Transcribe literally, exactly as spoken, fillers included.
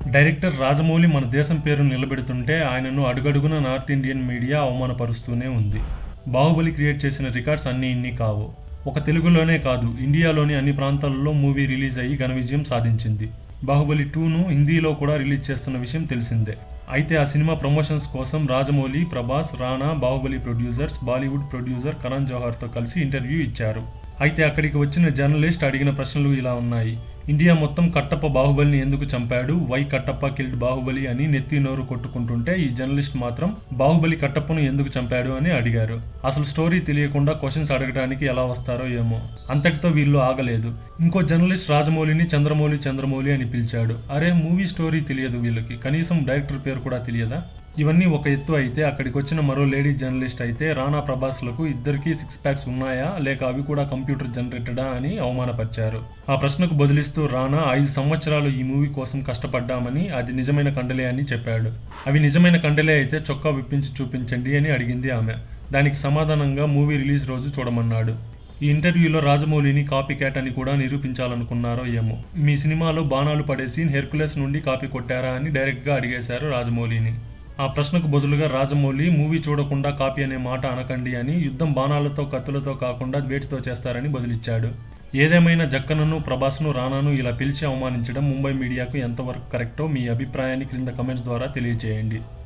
Director Rajamouli మన దేశం పేరు నిలబెడుతుంటే ఆయనను అడుగడుగున నార్త్ ఇండియన్ మీడియా అవమానపరుస్తూనే ఉంది. బాహుబలి క్రియేట్ చేసిన రికార్డ్స్ అన్నీ ఇన్ని కావు. ఒక తెలుగులోనే కాదు, ఇండియాలోని అన్ని ప్రాంతాలలో మూవీ రిలీజ్ అయ్యి ఘన విజయం సాధించింది. బాహుబలి టూను హిందీలో కూడా రిలీజ్ చేస్తున్న విషయం తెలిసిందే. అయితే ఆ సినిమా ప్రమోషన్స్ కోసం రాజమౌళి, ప్రభాస్, రానా, బాహుబలి ప్రొడ్యూసర్స్, బాలీవుడ్ ప్రొడ్యూసర్ కరణ్ జోహర్తో కలిసి ఇంటర్వ్యూ ఇచ్చారు. అయితే అక్కడికి వచ్చిన జర్నలిస్ట్ అడిగిన ప్రశ్నలు ఇలా ఉన్నాయి. ఇండియా మొత్తం కట్టప్ప బాహుబలిని ఎందుకు చంపాడు, వై కట్టప్ప కిల్డ్ బాహుబలి అని నెత్తి నోరు కొట్టుకుంటుంటే ఈ జర్నలిస్ట్ మాత్రం బాహుబలి కట్టప్పను ఎందుకు చంపాడు అని అడిగారు. అసలు స్టోరీ తెలియకుండా క్వశ్చన్స్ అడగడానికి ఎలా వస్తారో ఏమో. అంతటితో వీళ్ళు ఆగలేదు. ఇంకో జర్నలిస్ట్ రాజమౌళిని చంద్రమౌళి చంద్రమౌళి అని పిలిచాడు. అరే, మూవీ స్టోరీ తెలియదు వీళ్ళకి, కనీసం డైరెక్టర్ పేరు కూడా తెలియదా? ఇవన్నీ ఒక ఎత్తు అయితే, అక్కడికి వచ్చిన మరో లేడీ జర్నలిస్ట్ అయితే రానా, ప్రభాస్లకు ఇద్దరికీ సిక్స్ ప్యాక్స్ ఉన్నాయా లేక అవి కూడా కంప్యూటర్ జనరేటెడా అని అవమానపరిచారు. ఆ ప్రశ్నకు బదులిస్తూ రానా ఐదు సంవత్సరాలు ఈ మూవీ కోసం కష్టపడ్డామని, అది నిజమైన కండలే అని చెప్పాడు. అవి నిజమైన కండలే అయితే చొక్కా విప్పించి చూపించండి అని అడిగింది ఆమె. దానికి సమాధానంగా మూవీ రిలీజ్ రోజు చూడమన్నాడు. ఈ ఇంటర్వ్యూలో రాజమౌళిని కాపీ క్యాట్ అని కూడా నిరూపించాలనుకున్నారో ఏమో. మీ సినిమాలో బాణాలు పడే సీన్ హెర్కులెస్ నుండి కాపీ కొట్టారా అని డైరెక్ట్గా అడిగేశారు రాజమౌళిని. ఆ ప్రశ్నకు బదులుగా రాజమౌళి, మూవీ చూడకుండా కాపీ అనే మాట అనకండి అని, యుద్ధం బాణాలతో కత్తులతో కాకుండా వేటితో చేస్తారని బదులిచ్చాడు. ఏదేమైనా జక్కన్నను, ప్రభాస్ను, రానాను ఇలా పిలిచి అవమానించడం ముంబై మీడియాకు ఎంతవరకు కరెక్టో మీ అభిప్రాయాన్ని క్రింద కమెంట్స్ ద్వారా తెలియజేయండి.